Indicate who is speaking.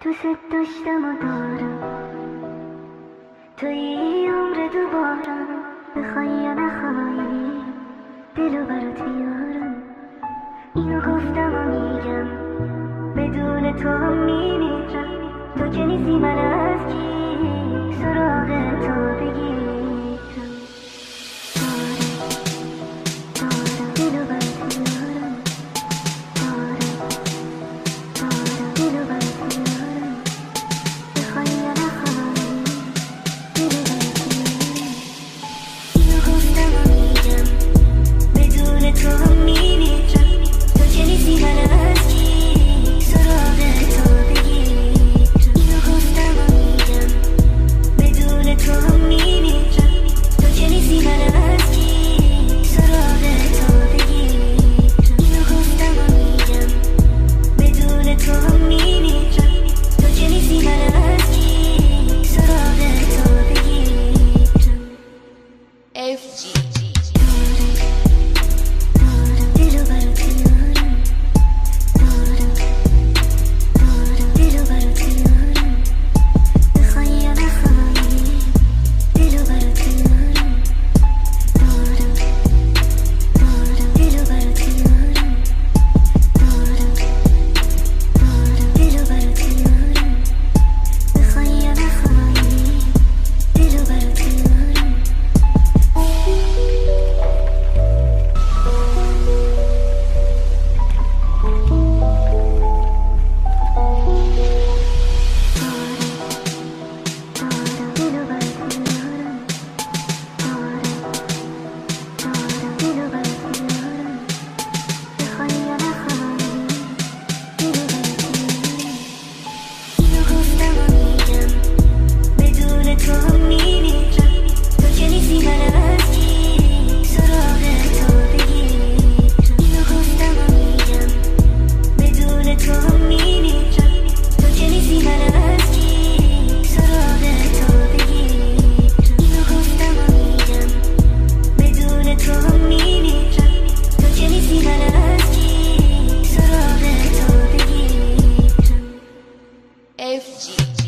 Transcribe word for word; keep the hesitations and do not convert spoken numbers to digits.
Speaker 1: دوست داشتم و دارم توی عمر دوبارم، بخوای یا نخوای دلو برات بیارم. اینو گفتم و میگم بدون تو هم میمیرم. تو که نیستی من از کی سراغ تو بگیرم. دارم دارم دلو برات بیارم. دارم دارم دلو برات بیارم. بخوای یا نخوای دلو برات بیارم. اینو گفتم و میگم بدون تو هم میمیرم. تو که نیستی من از کی سراغ تو بگیرم. اینو گفتم و میگم بدون تو هم میمیرم. تو که نیستی من از کی سراغ تو بگیرم. اینو گفتم و میگم بدون تو هم میمیرم. تو که نیستی من از کی سراغ تو بگیرم. اف جی F G